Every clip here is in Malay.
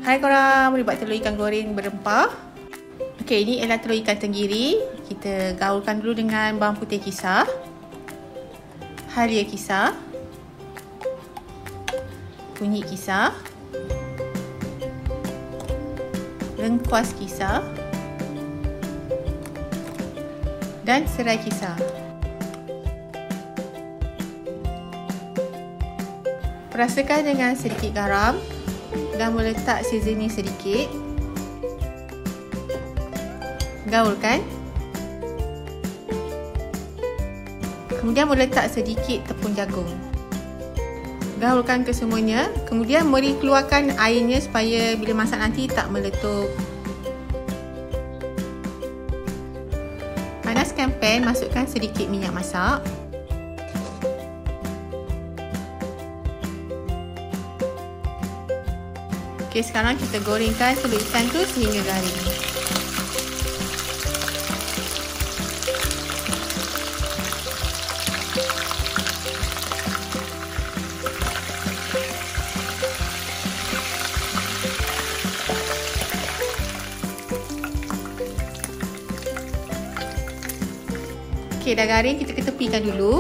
Hai korang, boleh buat telur ikan goreng berempah. Okey, ini ialah telur ikan tenggiri. Kita gaulkan dulu dengan bawang putih kisar, halia kisar, kunyit kisar, lengkuas kisar dan serai kisar. Perasakan dengan sedikit garam dan meletak seasoning sedikit. Gaulkan. Kemudian meletak sedikit tepung jagung. Gaulkan kesemuanya. Kemudian mari keluarkan airnya supaya bila masak nanti tak meletup. Panaskan pan, masukkan sedikit minyak masak. Okey, sekarang kita gorengkan telur ikan tu sehingga garing. Okey, dah garing, kita ketepikan dulu.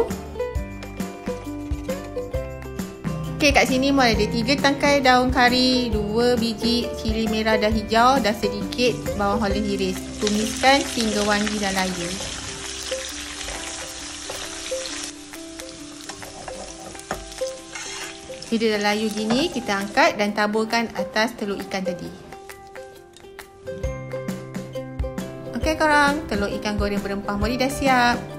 Okey, kat sini mau ada 3 tangkai daun kari, 2 biji cili merah dan hijau dan sedikit bawang holland iris. Tumiskan hingga wangi dan layu. Bila dah layu gini, kita angkat dan taburkan atas telur ikan tadi. Okey korang, telur ikan goreng berempah mori dah siap.